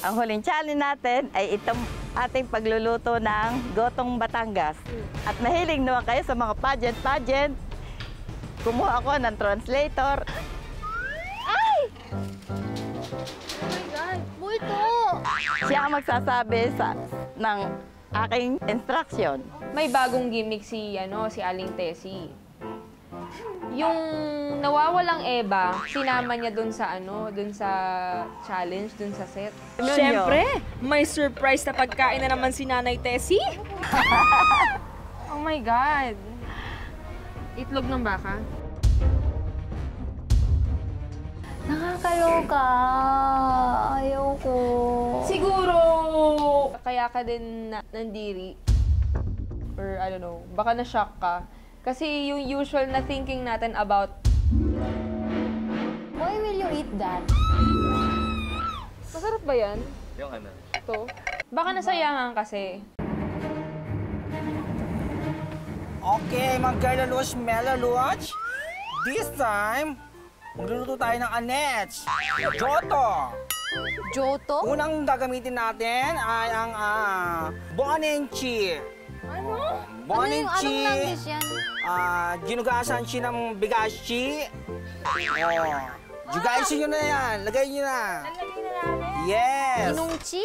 Ang huling challenge natin ay itong ating pagluluto ng gotong Batangas. At mahilig naman kayo sa mga pageant. Kumuha ako ng translator. Ay! Oh my God! Multo! Siya ang magsasabi ng aking instruction. May bagong gimmick si Aling Tessie. Yung nawawalang Eva, sinama niya dun sa challenge, dun sa set. Siyempre, may surprise na pagkain na naman si Nanay Tessie. Oh my God! Itlog ng baka? Nakakaloka. Ayoko. Siguro, kaya ka din nandiri. Or I don't know, baka na-shock ka. Kasi yung usual na thinking natin about... Why will you eat that? Masarap ba yan? Yung ano? Ito? Baka nasayangan kasi. Okay, mga Garlalush Melaluch. This time, magluluto tayo ng anets. Joto. Joto? Unang gagamitin natin ay ang bonenchi. Ano? Anong Bonenchi. language yan? Ginugasan siya ng bigashi. Jugasin nyo na yan. Lagay nyo na. Yes. Inungchi?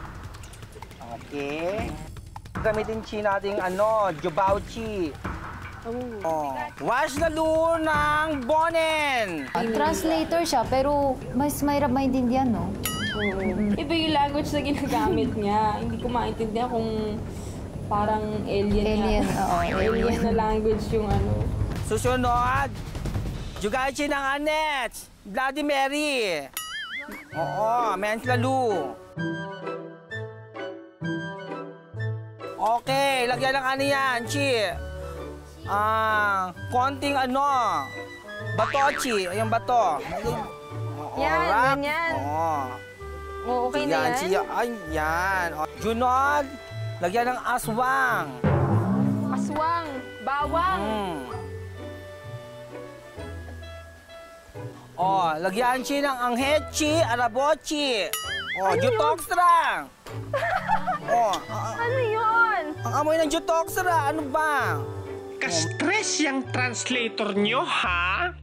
Okay. Gamitin chi natin jubauchi. Wash na luto ng bonen. Translator siya, pero mas mahirap maintindihan, no? Iba yung language na ginagamit niya. Hindi ko maintindihan kung parang alien Oo. alien na language yung Susunod, jugachi ng anets. Bloody Mary. Oo, mens lalu. Okay, lagyan ng yan, chi. Konting batochi. Ayun, bato. Yan, wrap. ganyan. Oo. Oh, okay na yan? Chi. Ay, yan. Junod, lagyan ng aswang. Aswang, bawang. Lagyan chi ng anghechi, arabochi. Jutoksra. Ano yun? Ang amoy ng jutoksra, ano ba? Ka-stress yung translator nyo, ha?